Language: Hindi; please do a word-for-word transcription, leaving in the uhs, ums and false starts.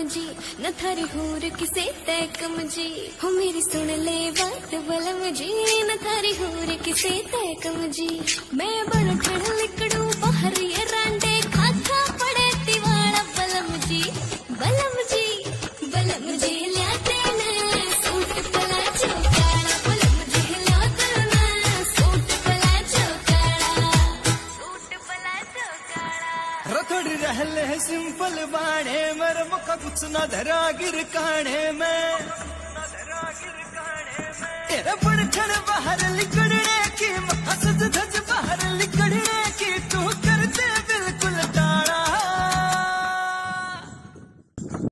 जी, न थारी होर किसे तय कम जी। हो मेरी सुन ले बात बलम जी, न थारी होर किसे तय कम जी। मैं बन ठण लिकड़ू बाहर ये रांडे, खाता पड़े तिवाड़ा बलम जी। बलम जी बलम जी ल्याते न सूट पलाजो काला, बलम जी ल्याते न सूट पलाजो काला, सूट पलाजो काला। रथोड़ी रहले सिंपल बाणे, मेरे मुका कुछ न धरा गिर काने में। तेरे बड़ ठण बाहर लिकड़ने की, हंस धज बाहर लिकड़ने की तू